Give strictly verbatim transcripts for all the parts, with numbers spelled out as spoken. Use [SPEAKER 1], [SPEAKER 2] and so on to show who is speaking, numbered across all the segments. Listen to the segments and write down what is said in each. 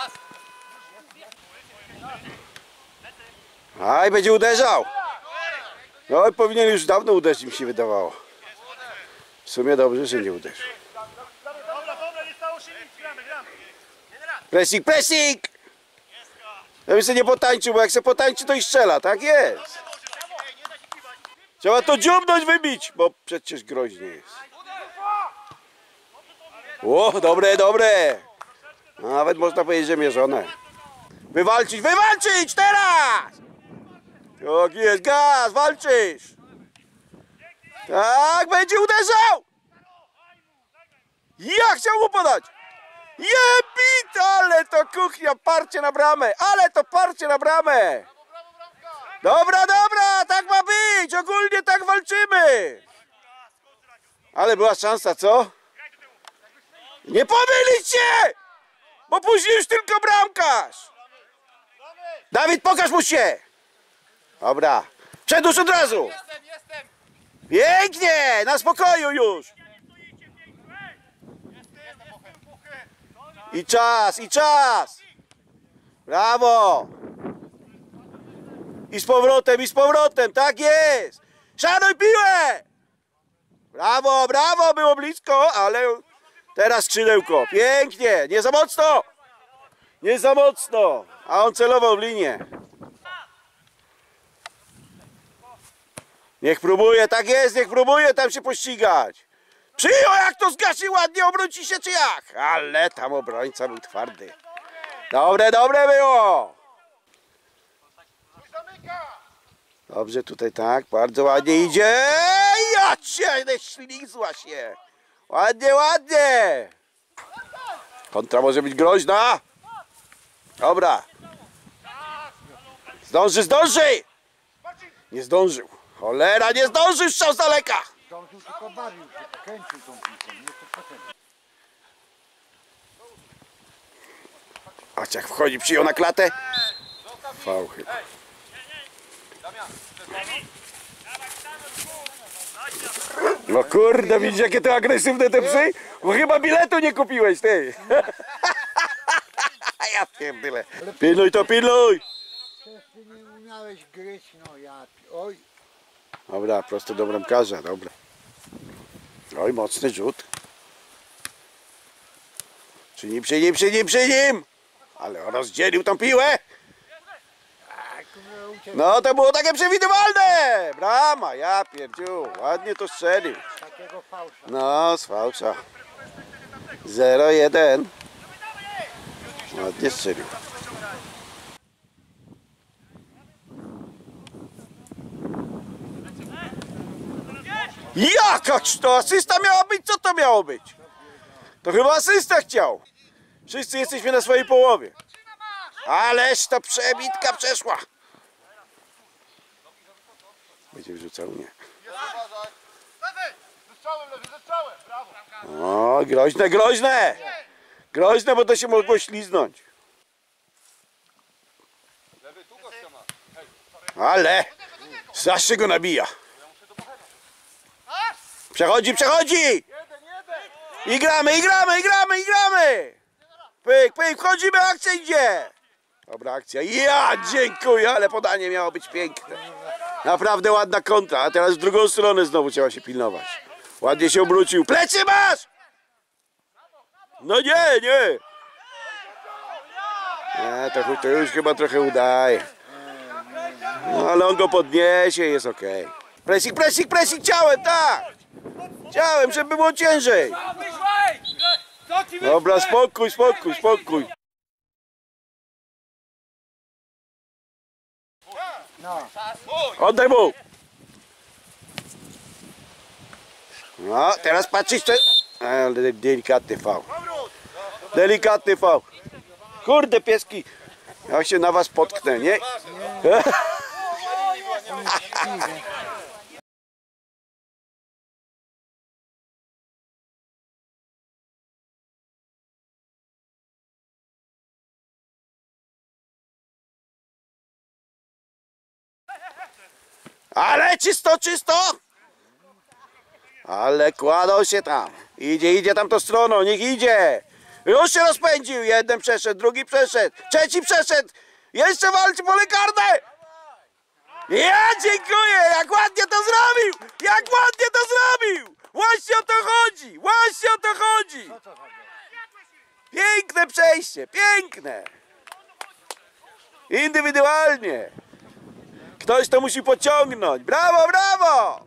[SPEAKER 1] Aj, będzie uderzał. No i powinien już dawno uderzyć, mi się wydawało. W sumie dobrze, że nie uderzył. Pressing, pressing! Ja bym sobie nie potańczył, bo jak się potańczy, to i strzela, tak jest. Trzeba to dziubnąć, wybić, bo przecież groźnie jest. O, dobre, dobre. Nawet można powiedzieć, że mierzone. Wywalczyć, wywalczyć teraz! Tak jest, gaz, walczysz! Tak, będzie uderzał! Ja chciał mu podać! Jebit, ale to kuchnia, parcie na bramę, ale to parcie na bramę! Dobra, dobra, tak ma być, ogólnie tak walczymy! Ale była szansa, co? Nie pomylić się! Bo później już tylko bramkarz! Dawid, pokaż mu się! Dobra, przedłuż od razu! Pięknie, na spokoju już! I czas, i czas! Brawo! I z powrotem, i z powrotem, tak jest! Szanuj piłę! Brawo, brawo, było blisko, ale teraz skrzydełko. Pięknie, nie za mocno! Nie za mocno, a on celował w linię. Niech próbuje, tak jest, niech próbuje tam się pościgać. Przyjął, jak to zgasi ładnie, obróci się czy jak? Ale tam obrońca był twardy. Dobre, dobre było. Dobrze tutaj tak, bardzo ładnie idzie. Ja cię, ślizła się. Ładnie, ładnie. Kontra może być groźna. Dobra. Zdąży, zdąży. Nie zdążył. Cholera, nie zdążył, strzał z daleka.
[SPEAKER 2] Zdążył, tylko bawił się, kręcił tą piłką, nie to potem.
[SPEAKER 1] A jak wchodzi, przyjął na klatę. Fał chyba. No kurde, widzisz jakie to agresywne te psy? Bo chyba biletu nie kupiłeś, ty. Ja pierdolę. Pilnuj to, pilnuj.
[SPEAKER 2] Przecież ty nie umiałeś gryźć, no ja... Oj.
[SPEAKER 1] Dobra, prosto do bramkarza, dobra. Oj, mocny rzut. Przy nim, przy nim, przy nim, przy nim! Ale on rozdzielił tą piłę! No to było takie przewidywalne! Brama, ja pierdziu, ładnie to strzelił.
[SPEAKER 2] Takiego fałsza.
[SPEAKER 1] No, z fałsza. zero jeden. Ładnie strzelił. Jaka to asysta miała być? Co to miało być? To chyba asysta chciał. Wszyscy jesteśmy na swojej połowie. Ależ ta przebitka przeszła. Będzie wrzucał? Nie. O, groźne, groźne. Groźne, bo to się mogło śliznąć. Ale zawsze go nabija. Przechodzi, przechodzi! I gramy, i gramy, i gramy, i gramy! Pyk, pyk, wchodzimy, akcja idzie! Dobra akcja, ja dziękuję, ale podanie miało być piękne. Naprawdę ładna kontra, a teraz w drugą stronę znowu trzeba się pilnować. Ładnie się obrócił, plecy masz! No nie, nie! Nie, to, to już chyba trochę udaje. No ale on go podniesie, jest okej. Okay. Pressing, pressing, pressing ciałem, tak! Ciałem, żeby było ciężej. Dobra, spokój, spokój, spokój. Oddaj mu. No, teraz patrzysz, co... Ale delikatny fał. Delikatny fał. Kurde, pieski. Ja się na was potknę, nie? Ale czysto, czysto! Ale kładą się tam. Idzie, idzie tam tą stroną, niech idzie. Już się rozpędził. Jeden przeszedł, drugi przeszedł, trzeci przeszedł. Jeszcze walczy pole karne. Ja dziękuję, jak ładnie to zrobił. Jak ładnie to zrobił. Właśnie o to chodzi, właśnie o to chodzi.
[SPEAKER 2] Co to chodzi?
[SPEAKER 1] Piękne przejście, piękne. Indywidualnie. Ktoś to musi pociągnąć. Brawo, brawo.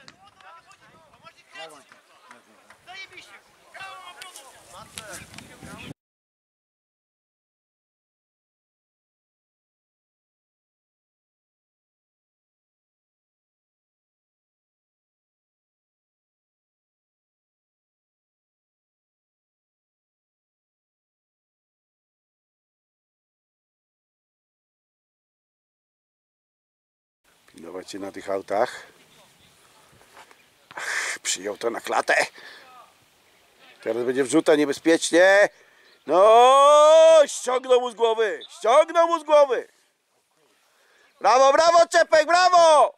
[SPEAKER 1] Pilnować się na tych autach. Ach, przyjął to na klatę. Teraz będzie wrzuta niebezpiecznie. No, ściągnął mu z głowy. Ściągnął mu z głowy. Brawo, brawo, Czepek, brawo.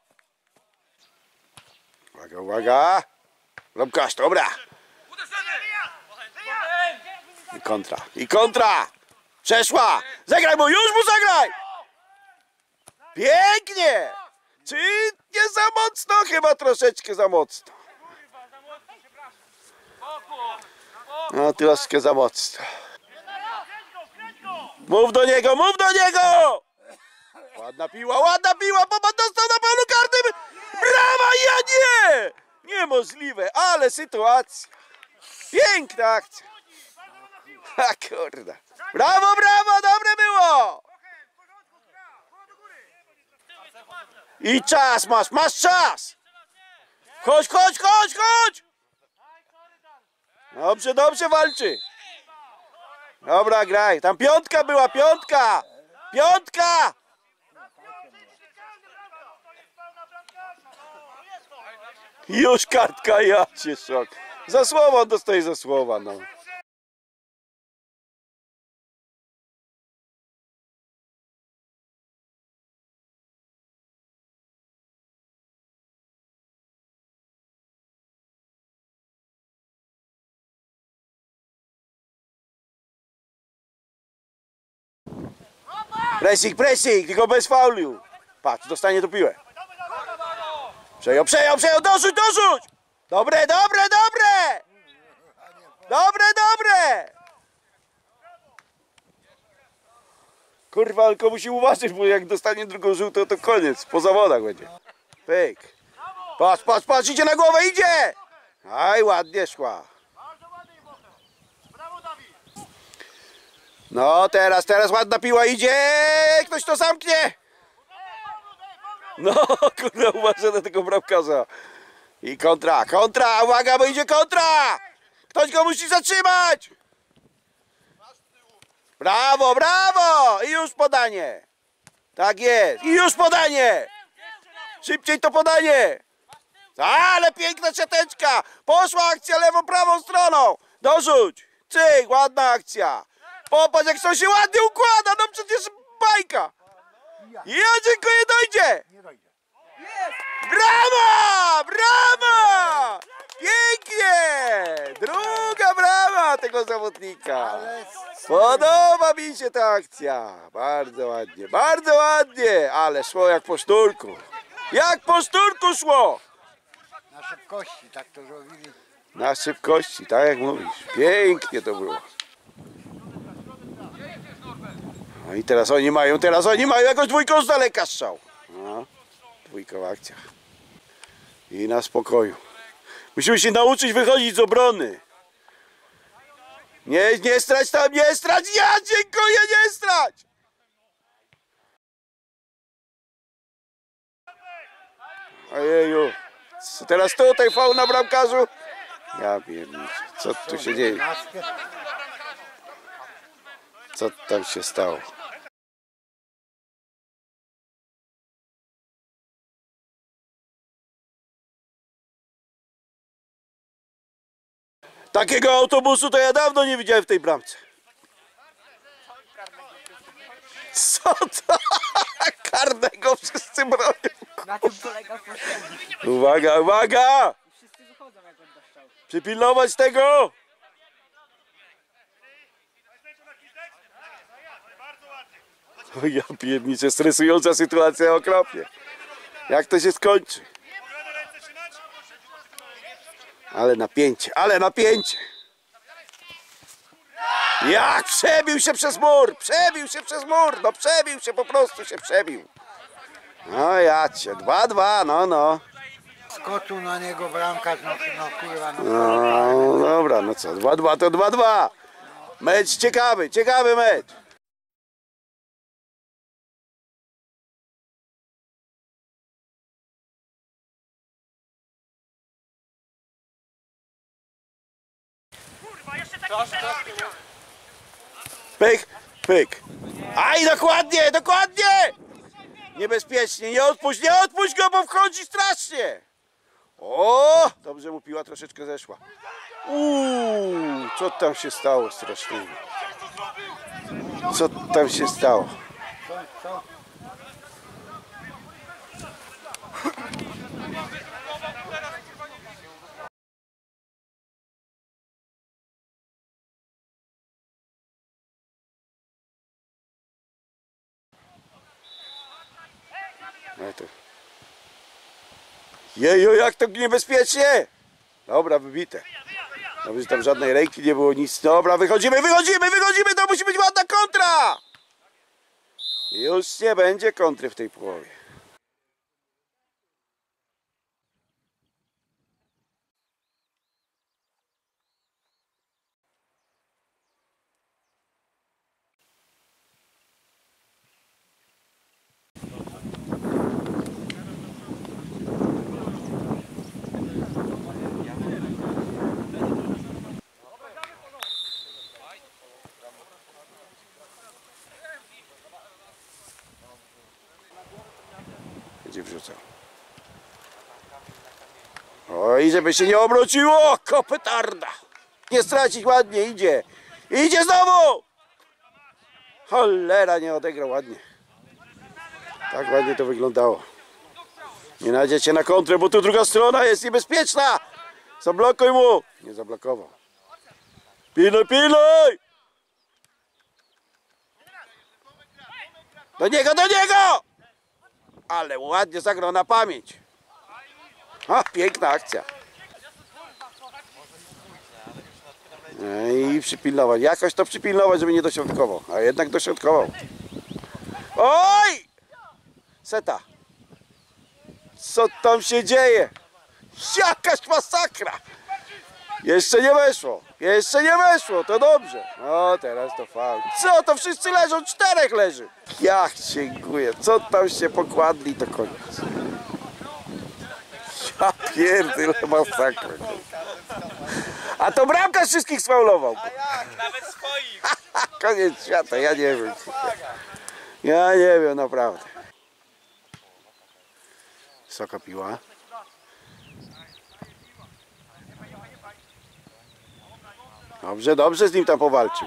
[SPEAKER 1] Uwaga, uwaga. Lomkasz, dobra. I kontra, i kontra. Przeszła. Zagraj mu, już mu zagraj. Pięknie. Czy nie za mocno? Chyba troszeczkę za mocno. No troszkę za mocno. Mów do niego, mów do niego! Ładna piła, ładna piła, Boba dostał na polu karnym! Brawa, ja nie! Niemożliwe, ale sytuacja. Piękna akcja. Ha kurde. Brawo, brawo, dobre było! I czas masz, masz czas! Chodź, chodź, chodź, chodź! Dobrze, dobrze walczy. Dobra, graj. Tam piątka była, piątka! Piątka! Już kartka, ja cię szok. Za słowa dostaje za słowa, no. Pressing, pressing, tylko bez faulu. Patrz, dostanie tu piłę. Przejął, przejął, przejął, dorzuć, dorzuć! Dobre, dobre, dobre! Dobre, dobre! Kurwa, tylko musi uważać, bo jak dostanie drugą żółtą, to koniec. Po zawodach będzie. Pyk. Patrz, patrz, patrz, idzie na głowę, idzie! Aj, ładnie szła. No, teraz, teraz ładna piła idzie! Ktoś to zamknie! No, kurde, uważaj na tego bramkarza. I kontra, kontra, uwaga, bo idzie kontra! Ktoś go musi zatrzymać! Brawo, brawo! I już podanie! Tak jest, i już podanie! Szybciej to podanie! Ale piękna siateczka! Poszła akcja lewą, prawą stroną! Dorzuć! Cyk, ładna akcja! Popatrz, jak to się ładnie układa, no przecież bajka! Ja dziękuję, dojdzie!
[SPEAKER 2] Nie dojdzie.
[SPEAKER 1] Brawa! Brawa! Pięknie! Druga brawa tego zawodnika.
[SPEAKER 2] Ale
[SPEAKER 1] Podoba mi się ta akcja. Bardzo ładnie, bardzo ładnie. Ale szło jak po szturku. Jak po szturku szło.
[SPEAKER 2] na szybkości tak to zrobili.
[SPEAKER 1] Na szybkości, tak jak mówisz. Pięknie to było. No i teraz oni mają, teraz oni mają jakąś dwójką z daleka strzał. No, dwójkowa akcja. I na spokoju. Musimy się nauczyć wychodzić z obrony. Nie, nie strać tam, nie strać! Ja dziękuję, nie strać! Ojeju. Co teraz tutaj faul na bramkarzu? Ja wiem, co tu się dzieje?
[SPEAKER 2] Maskę.
[SPEAKER 1] Co tam się stało? Takiego autobusu to ja dawno nie widziałem w tej bramce. Co to? Karnego wszyscy bronią.
[SPEAKER 3] Na tym polega postęp.
[SPEAKER 1] Uwaga, uwaga!
[SPEAKER 3] Wszyscy wychodzą jak odda strzał.
[SPEAKER 1] Przypilnować tego! O ja pierniczę, stresująca sytuacja okropnie. Jak to się skończy? Ale napięcie, ale napięcie. Jak przebił się przez mur, przebił się przez mur, no przebił się, po prostu się przebił. No ja cię, dwa dwa, no no.
[SPEAKER 2] Skoczył na niego bramkarz, no, no kurwa. No,
[SPEAKER 1] No dobra, no co, dwa dwa to dwa dwa. Mecz ciekawy, ciekawy mecz. Pyk, pyk. Aj, dokładnie, dokładnie! Niebezpiecznie, nie odpuść, nie odpuść go, bo wchodzi strasznie. O, dobrze mu piła troszeczkę zeszła. Uuu, co tam się stało strasznego? Co tam się stało?
[SPEAKER 2] co, co?
[SPEAKER 1] No to... Jejo, jak to niebezpiecznie! Dobra, wybite. Dobrze, że tam żadnej ręki nie było, nic. Dobra, wychodzimy, wychodzimy, wychodzimy, to musi być ładna kontra! Już nie będzie kontry w tej połowie. Będzie wrzucał. Oj, żeby się nie obróciło! Kopytarda! Nie stracić, ładnie idzie. Idzie znowu! Cholera, nie odegrał ładnie. Tak ładnie to wyglądało. Nie nadziecie na kontrę, bo tu druga strona jest niebezpieczna! Zablokuj mu! Nie zablokował. Pilnuj, pilnuj! Do niego, do niego! Ale ładnie zagrał na pamięć. A, piękna akcja. I przypilnować. Jakoś to przypilnować, żeby nie dośrodkował. A jednak dośrodkował. Oj! Seta. Co tam się dzieje? Jakaś masakra. Jeszcze nie weszło. Jeszcze nie weszło. To dobrze. O, teraz to faul. Co to wszyscy leżą? Czterech leży. Ja dziękuję. Co tam się pokładli, to koniec. Ja pierdolę, masakra. A to bramkarz wszystkich sfaulował.
[SPEAKER 3] A jak? Nawet swoich.
[SPEAKER 1] Koniec świata, ja nie wiem. Ja nie wiem, naprawdę. Wysoka piła. Dobrze, dobrze z nim tam powalczył.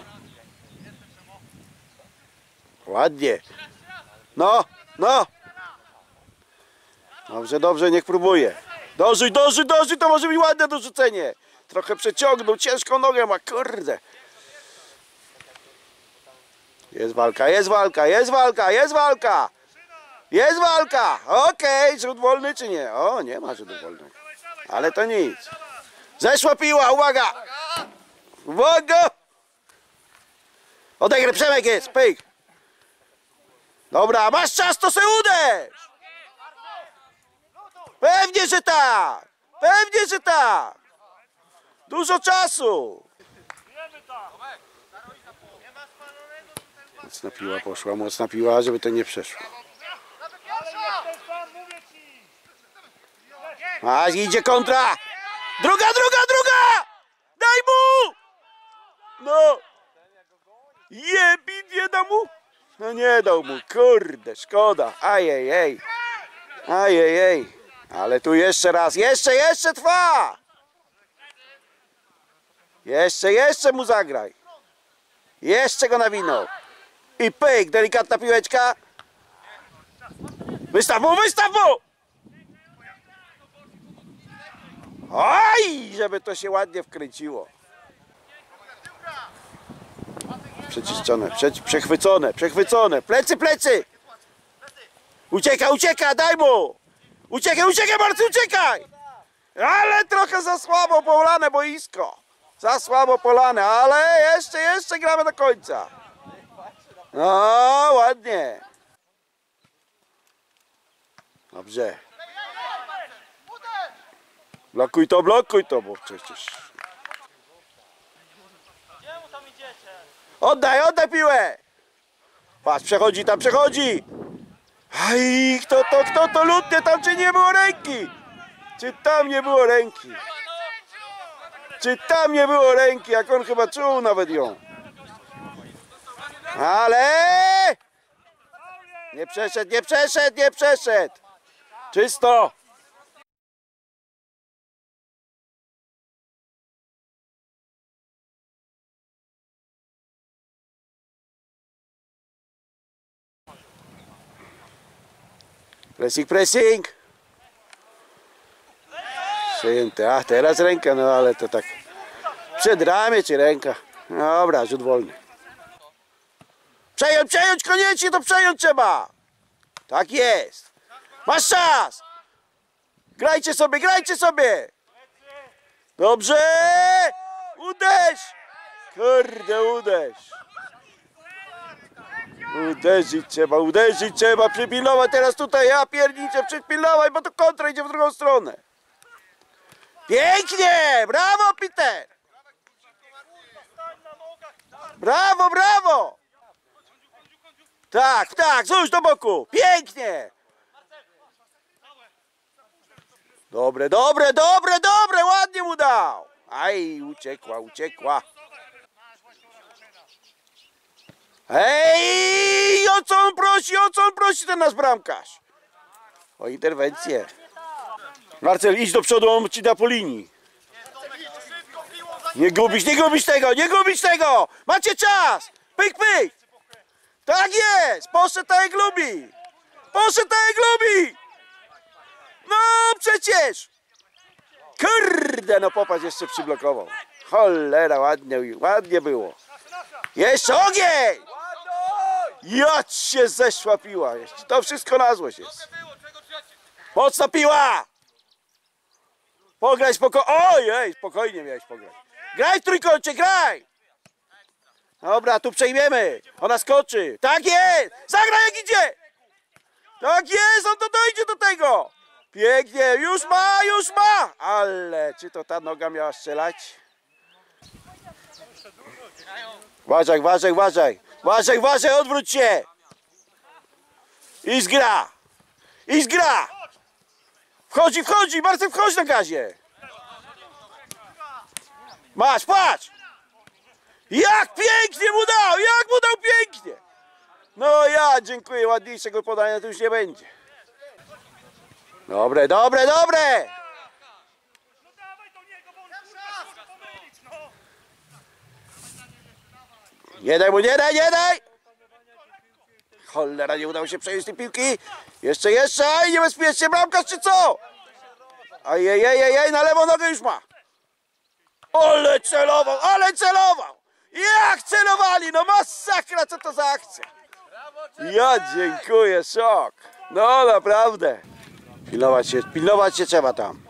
[SPEAKER 1] Ładnie. No, no. Dobrze, dobrze, niech próbuje. Dożyj, dożyj, dożyj, to może być ładne dorzucenie. Trochę przeciągnął, ciężką nogę ma, kurde. Jest walka, jest walka, jest walka, jest walka. Jest walka. Okej, okay. Rzut wolny czy nie? O, nie ma rzutu wolnego. Ale to nic. Zeszła piła, uwaga. Uwaga. Odegraj, Przemek jest, pyk. Dobra, masz czas, to se uderz. Pewnie, że tak. Pewnie, że tak. Dużo czasu. Mocna piła poszła, mocna piła, żeby to nie przeszło. A idzie kontra. Druga, druga, druga. Daj mu. No. Jebit, nie da mu. No nie dał mu, kurde, szkoda. Ajejej. Ajejej. Ale tu jeszcze raz, jeszcze, jeszcze trwa. Jeszcze, jeszcze mu zagraj. Jeszcze go nawinął. I pyk, delikatna piłeczka. Wystaw mu, wystaw mu! Oj, żeby to się ładnie wkręciło. Przeczyszczone, prze, przechwycone, przechwycone. Plecy, plecy! Ucieka, ucieka, daj mu! Uciekaj, uciekaj, Marcy, uciekaj! Ale trochę za słabo polane boisko. Za słabo polane, ale jeszcze, jeszcze gramy do końca. No, ładnie. Dobrze. Blokuj to, blokuj to, bo przecież... Oddaj, oddaj piłę! Patrz, przechodzi tam, przechodzi! Aj, kto to, kto to lutnie tam, czy nie było ręki? Czy tam nie było ręki? Czy tam nie było ręki, jak on chyba czuł nawet ją. Ale... Nie przeszedł, nie przeszedł, nie przeszedł! Czysto! Pressing, pressing! Przyjęty. Ach, teraz ręka, no ale to tak... Przed ramię czy ręka? Dobra, rzut wolny. Przejąć, przejąć, koniecznie to przejąć trzeba! Tak jest! Masz czas! Grajcie sobie, grajcie sobie! Dobrze! Uderz! Kurde, uderz! Uderzyć trzeba, uderzyć trzeba, przypilnować teraz tutaj, ja pierniczę, przypilnować, bo to kontra idzie w drugą stronę. Pięknie! Brawo, Peter! Brawo, brawo! Tak, tak, złóż do boku, pięknie! Dobre, dobre, dobre, dobre, ładnie mu dał! Aj, uciekła, uciekła. Hej, o co on prosi, o co on prosi ten nasz bramkarz? O interwencję. Marcel, idź do przodu, on ci da po linii. Nie gubisz, nie gubisz tego, nie gubisz tego! Macie czas! Pyk, pyk! Tak jest! Poszedł tak jak lubi! Poszedł tak jak lubi! No przecież! Kurde, no popatrz, jeszcze przyblokował. Cholera, ładnie, ładnie było. Jeszcze ogień! Jak się zeszła piła jeszcze. To wszystko na złość jest. Mocna piła! Pograj spokojnie. Ojej, spokojnie miałeś pograć. Graj w trójkącie, graj! Dobra, tu przejmiemy. Ona skoczy. Tak jest! Zagraj jak idzie! Tak jest, on to dojdzie do tego! Pięknie, już ma, już ma! Ale czy to ta noga miała strzelać? Uważaj, uważaj, uważaj! Uważaj, uważaj, odwróć się! I zgra! I zgra! Wchodzi, wchodzi! Marcel, wchodź na gazie! Masz, patrz! Jak pięknie mu dał! Jak mu dał pięknie! No ja dziękuję, ładniejszego podania tu już nie będzie. Dobre, dobre, dobre! Nie daj mu, nie daj, nie daj! Cholera, nie udało się przejąć tej piłki. Jeszcze, jeszcze, aj, niebezpiecznie, bramkarz czy co? Ajajajajaj, na lewą nogę już ma. Ale celował, ale celował! Jak celowali, no masakra, co to za akcja? Ja dziękuję, szok. No naprawdę. Pilnować się, pilnować się trzeba tam.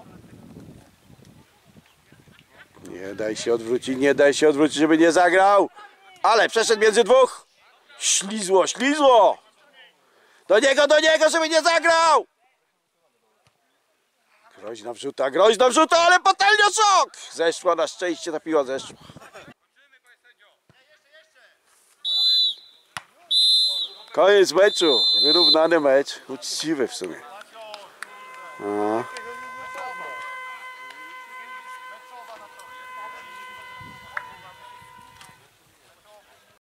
[SPEAKER 1] Nie daj się odwrócić, nie daj się odwrócić, żeby nie zagrał. Ale przeszedł między dwóch. Ślizło, ślizło. Do niego, do niego, żeby nie zagrał. Groźna wrzuta, groźna wrzuta, ale patelnia szok. Zeszła, na szczęście ta piła zeszła. Koniec meczu. Wyrównany mecz. Uczciwy w sumie. No.